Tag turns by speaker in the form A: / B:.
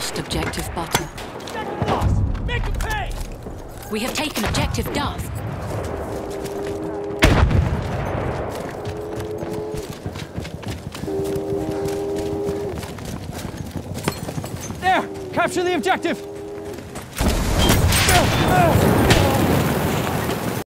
A: lost objective butter.
B: Second loss! Make him pay!
A: We have taken objective Duff.
B: There! Capture the objective!